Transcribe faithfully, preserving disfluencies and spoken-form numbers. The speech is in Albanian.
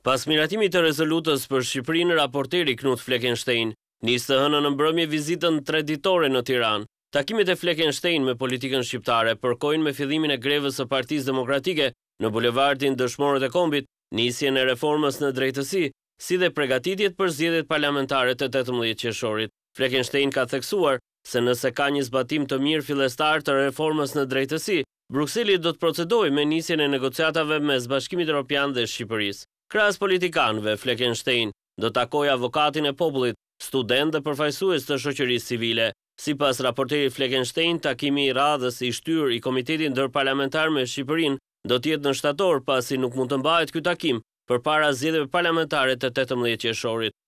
Pas miratimit të rezolutës për Shqipërinë, raporteri Knut Fleckenstein nis të hënën në mbrëmje vizitën treditore në Tiranë. Takimet e Fleckenstein me politikën shqiptare përkojnë me fillimin e grevës së Partisë Demokratike në bulevardin Dëshmorët e Kombit, nisjen e reformës në drejtësi, si dhe përgatitjet për zgjedhjet parlamentare të tetëmbëdhjetë qershorit. Fleckenstein ka theksuar se nëse ka një zbatim të mirë fillestar të reformës në drejtësi, Brukseli do të procedojë me nisjen e negociatave mes Bashkimit Evropian dhe Shqipërisë. Krahas politikanëve, Fleckenstein do takojë avokatin e popullit, student dhe përfaqësues të shoqërisë civile. Sipas raporterit Fleckenstein, takimi i radhës i shtyr i Komitetit Ndërparlamentar me Shqipërinë do të jetë në shtator, pasi nuk mund të mbahet ky takim përpara zgjedhjeve parlamentare të tetëmbëdhjetë qershorit.